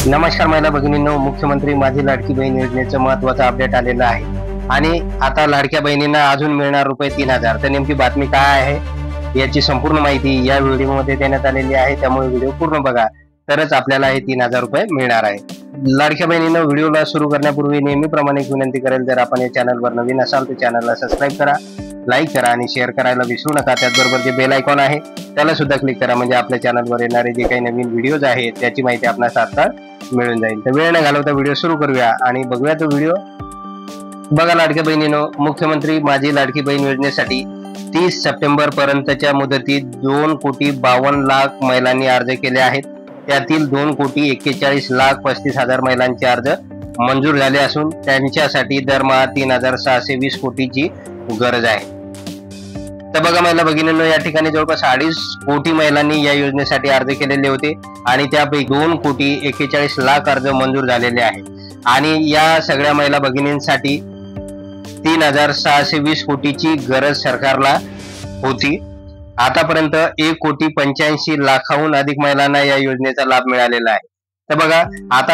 नमस्कार महिला भगिनींनो, मुख्यमंत्री माझी लाडकी बहीण योजनेचं महत्त्वाचं अपडेट आलेलं आहे आणि आता लाडक्या बहिणींना अजून मिळणार रुपये 3,000। तर नेमकी बातमी काय आहे याची संपूर्ण माहिती या व्हिडिओमध्ये देण्यात आलेली आहे, त्यामुळे व्हिडिओ पूर्ण बघा तरच आपल्याला हे 3,000 रुपये मिळणार आहे। लाडक्या बहिणींनो, व्हिडिओला सुरू करण्यापूर्वी नेहमीप्रमाणे विनंती करेल, जर आपण या चॅनलवर नवीन असाल तर चॅनलला सबस्क्राईब करा, लाईक करा आणि शेअर करायला विसरू नका। त्याचबरोबर जे बेल आयकॉन आहे त्याला सुद्धा क्लिक करा, म्हणजे आपल्या चॅनलवर येणारे जे काही नवीन व्हिडिओज आहेत त्याची माहिती आपल्याला तात्काळ मिळून जाईल। तर वेळ न घालवता व्हिडिओ सुरू करूया आणि बघूया तो व्हिडिओ। बघा लाडक्या बहिणींनो, मुख्यमंत्री माझी लाडकी बहीण योजनेसाठी 30 सप्टेंबर पर्यंतच्या मुदतीत 2,52,00,000 महिलांनी अर्ज केले आहेत। त्यातील 2,41,35,00,000 महिलांचे अर्ज मंजूर झाले असून त्यांच्यासाठी दरमहा 3,620 कोटीची गरज आहे। तर बघा महिला भगिनींनो, या ठिकाणी जवळपास 2.5 कोटी महिलांनी या योजनेसाठी अर्ज केलेले होते आणि त्यापैकी 2,41,00,000 अर्ज मंजूर झालेले आहे आणि या सगळ्या महिला भगिनींसाठी 3,620 कोटीची गरज सरकारला होती। आतापर्यंत 1,85,00,000 अधिक महिलांना या योजनेचा लाभ मिळालेला आहे। तर बघा, आता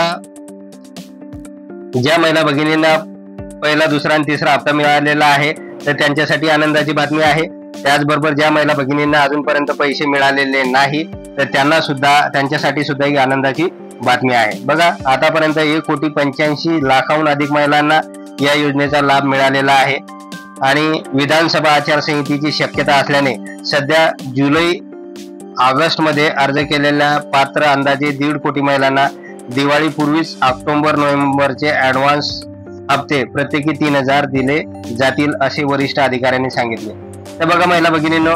ज्या महिला भगिनींना पहिला, दुसरा आणि तिसरा हप्ता मिळालेला आहे तर त्यांच्यासाठी आनंदाची बातमी आहे। त्याचबरोबर ज्या महिला भगिनींना अजूनपर्यंत पैसे मिळालेले नाही तर त्यांच्यासाठी सुद्धा ही आनंदाची बातमी आहे। बघा, आतापर्यंत 1,85,00,000 अधिक महिलांना या योजनेचा लाभ मिळालेला आहे आणि विधानसभा आचारसंहितेची शक्यता असल्याने सध्या जुलै ऑगस्ट मध्ये अर्ज केलेल्या पात्र अंदाजे 1.5 कोटी महिलांना दिवाळीपूर्वीच ऑक्टोबर नोव्हेंबरचे ऍडव्हान्स हप्ते प्रत्येकी 3,000 दिले जातील असे वरिष्ठ अधिकाऱ्यांनी सांगितले। तर बघा महिला भगिनींनो,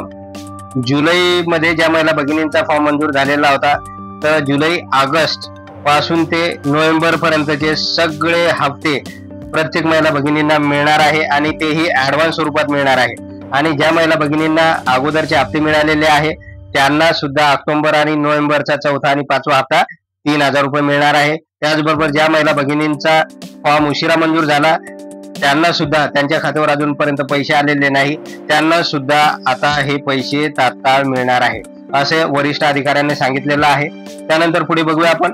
जुलै मध्ये ज्या महिला भगिनींचा फॉर्म मंजूर झालेला होता तर जुलै ऑगस्ट पासून ते नोव्हेंबर पर्यंतचे सगळे हप्ते प्रत्येक महिला भगिनींना मिळणार आहे आणि तेही ऍडव्हान्स स्वरूपात मिळणार आहे। आणि ज्या महिला भगिनींना अगोदरचे हप्ते मिळालेले आहे त्यांना सुद्धा ऑक्टोबर आणि नोव्हेंबरचा 4था आणि 5वा हप्ता 3,000 रुपये मिळणार आहे। त्याचबरोबर ज्या महिला भगिनींचा फॉर्म उशिरा मंजूर झाला त्यांना सुद्धा त्यांच्या खात्यावर अजूनपर्यंत पैसे आलेले नाही, त्यांना सुद्धा आता हे पैसे तात्काळ मिळणार आहे असे वरिष्ठ अधिकाऱ्यांनी सांगितलेलं आहे। त्यानंतर पुढे बघूया आपण।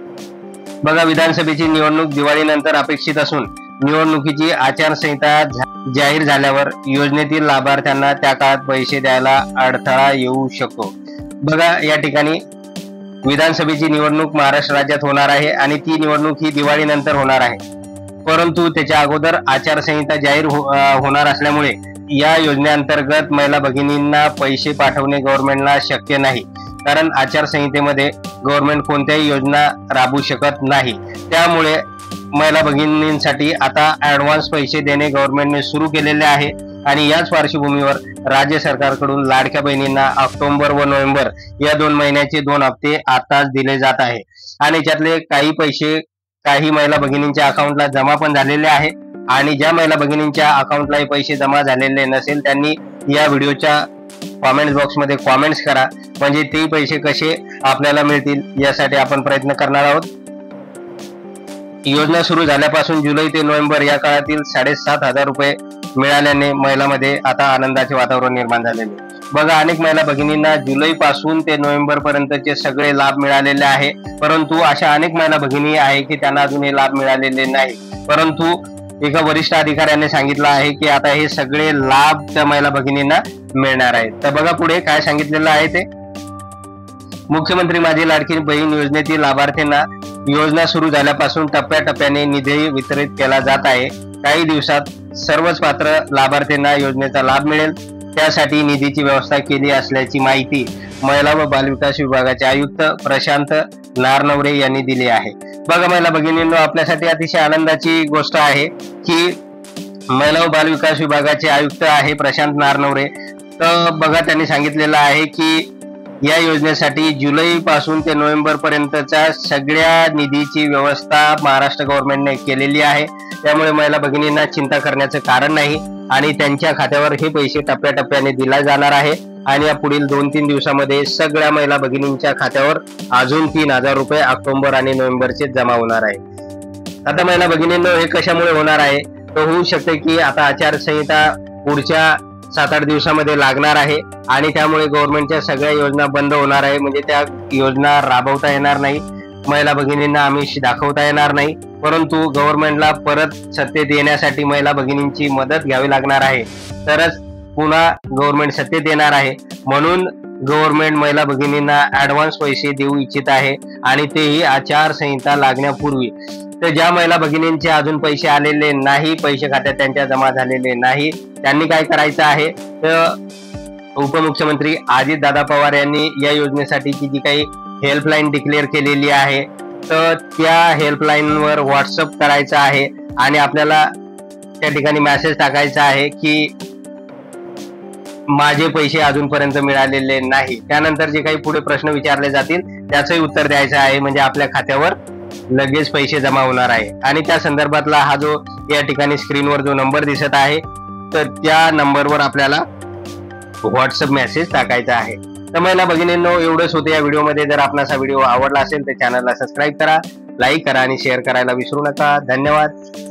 बघा, विधानसभेची निवडणूक दिवाळीनंतर अपेक्षित असून निवडणुकीची आचारसंहिता जाहीर झाल्यावर योजनेतील लाभार्थ्यांना त्या काळात पैसे द्यायला अडथळा येऊ शकतो। बघा, या ठिकाणी विधानसभेची निवडणूक महाराष्ट्र राज्यात होणार आहे आणि ती निवडणूक ही दिवाळीनंतर होणार आहे, परंतु त्याच्या अगोदर आचारसंहिता जाहीर होणार असल्यामुळे या योजनेअंतर्गत महिला भगिनींना पैसे पाठवणे गव्हर्नमेंटला शक्य नाही, कारण आचारसंहितेमध्ये गव्हर्नमेंट कोणत्याही योजना राबवू शकत नाही। त्यामुळे महिला भगिनींसाठी आता ऍडव्हान्स पैसे देणे गव्हर्नमेंटने सुरू केलेले आहे आणि याच पार्श्वभूमीवर राज्य सरकारकडून लाडक्या बहिणींना ऑक्टोबर व नोव्हेंबर या 2 महिन्याचे 2 हप्ते आताच दिले जात आहे आणि त्यातले काही पैसे काही महिला भगिनींच्या अकाउंटला जमा पण झालेले आहे आणि ज्या महिला भगिनींच्या अकाउंटला हे पैसे जमा झालेले नसेल त्यांनी या व्हिडिओच्या कॉमेंट बॉक्समध्ये कॉमेंट्स करा, म्हणजे ते पैसे कसे आपल्याला मिळतील यासाठी आपण प्रयत्न करणार आहोत। योजना सुरू झाल्यापासून जुलै ते नोव्हेंबर या काळातील 7,500 रुपये मिळाल्याने महिलांमध्ये आता आनंदाचे वातावरण निर्माण झालेले। बघा, अनेक महिला भगिनींना जुलै पासून ते नोव्हेंबर पर्यंतचे सगळे लाभ मिळालेले आहे, परंतु अशा अनेक महिला भगिनी आहे की त्यांना अजून हे लाभ मिळालेले नाही। परंतु एका वरिष्ठ अधिकाऱ्याने सांगितलं आहे की आता हे सगळे लाभ त्या महिला भगिनींना मिळणार आहेत। तर बघा पुढे काय सांगितलेलं आहे ते। मुख्यमंत्री माझी लाडकी बहीण योजनेतील लाभार्थ्यांना योजना सुरू झाल्यापासून टप्प्याटप्प्याने निधी वितरित केला जात आहे। काही दिवसात सर्वच पात्र लाभार्थ्यांना योजनेचा लाभ मिळेल, त्यासाठी निधीची व्यवस्था केली असल्याची माहिती महिला व बालविकास विभागाचे आयुक्त प्रशांत नारनवरे यांनी दिली आहे। बघा महिला भगिनींनो, आपल्यासाठी अतिशय आनंदाची गोष्ट आहे की महिला व बालविकास विभागाचे आयुक्त आहे प्रशांत नारनवरे। तर बघा, त्यांनी सांगितलेलं आहे की या योजनेसाठी जुलै पासून ते नोव्हेंबर पर्यंतच्या सगळ्या निधीची व्यवस्था महाराष्ट्र गव्हर्नमेंटने केलेली आहे, त्यामुळे महिला भगिनींना चिंता करण्याचं कारण नाही आणि त्यांच्या खात्यावर हे पैसे टप्प्याटप्प्याने दिला जाणार आहे आणि या पुढील 2-3 दिवसामध्ये सगळ्या महिला भगिनींच्या खात्यावर अजून 3,000 रुपये ऑक्टोबर आणि नोव्हेंबरचे जमा होणार आहे। आता महिला भगिनींनो, हे कशामुळे होणार आहे? तर होऊ शकते की आता आचारसंहिता पुढच्या 7-8 दिवसामध्ये लागणार आहे आणि त्यामुळे गव्हर्नमेंटच्या सगळ्या योजना बंद होणार आहे, म्हणजे त्या योजना राबवता येणार नाही। महिला भगिनींना आमिष दाखवता येणार नाही, परंतु गव्हर्नमेंटला परत सत्तेत येण्यासाठी महिला भगिनींची मदत घ्यावी लागणार आहे, तरच पुन्हा गव्हर्नमेंट सत्तेत येणार आहे. म्हणून गव्हर्नमेंट महिला भगिनींना ऍडव्हान्स पैसे देऊ इच्छित आहे आणि तेही आचारसंहिता लागण्यापूर्वी. तर ज्या महिला भगिनींचे अजून पैसे आलेले नाही, पैसे खात्यात त्यांच्या जमा झालेले नाही, त्यांनी काय करायचं आहे, तर उपमुख्यमंत्री अजितदादा पवार यांनी या योजनेसाठीची जी काही हेल्पलाईन डिक्लेअर केलेली आहे, तर त्या हेल्पलाईनवर व्हॉट्सअप करायचं आहे आणि आपल्याला त्या ठिकाणी मेसेज टाकायचा आहे की माझे पैसे अजूनपर्यंत मिळालेले नाही. त्यानंतर जे काही पुढे प्रश्न विचारले जातील त्याचंही उत्तर द्यायचं आहे, म्हणजे आपल्या खात्यावर लगेच पैसे जमा होणार आहे. आणि त्या संदर्भातला हा जो या ठिकाणी स्क्रीनवर जो नंबर दिसत आहे, तर त्या नंबरवर आपल्याला व्हॉट्सअप मेसेज टाकायचा आहे. तर महिला भगिनींनो, एवढंच होतं या व्हिडिओमध्ये. जर आपणास हा व्हिडिओ आवडला असेल तर चॅनलला सबस्क्राईब करा, लाईक करा आणि शेअर करायला विसरू नका. धन्यवाद.